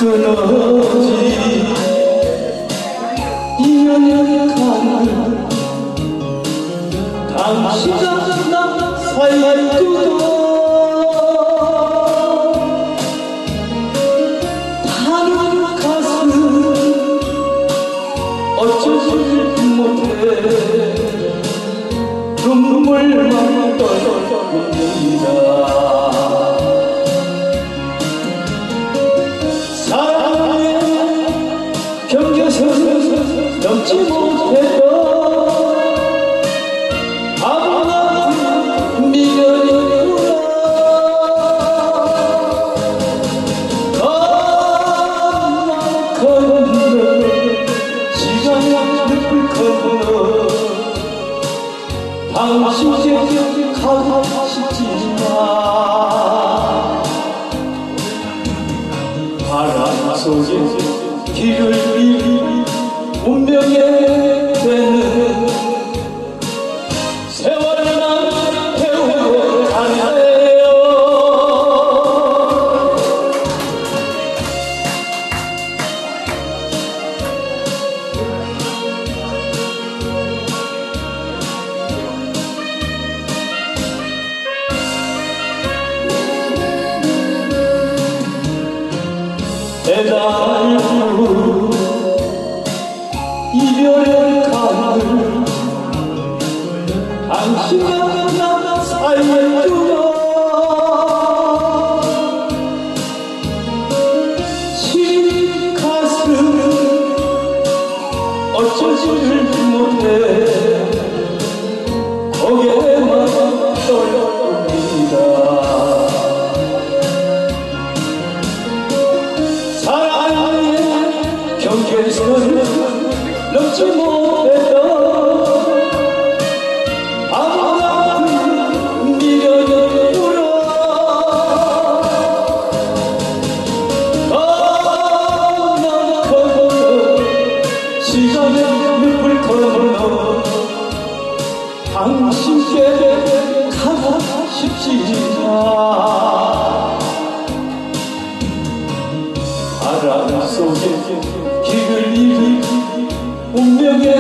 끊어지 인연의 가는 당신과 나 사이에 두고 타는 가슴 어쩌지 못해 눈물만 떨어집니다. 사랑의 경계선을 넘지 못해도 바보같은 미련이구나. 건너 시간이 늘 건너 당신께 가고 싶지만 바람 속에 길을 잃은 운명의 되는 세월만 태우고 가네요. 해달고 이별의 가을 당신과 나 사이에 두어 시린 가슴 어쩌지를 못해 고개만 떨립니다. 경계선을 넘지 못했던 바보같은 미련이 울어 난 건너 시간의 늪을 건너 당신께 가고 싶지만 바람 속에 길을 잃은 운명의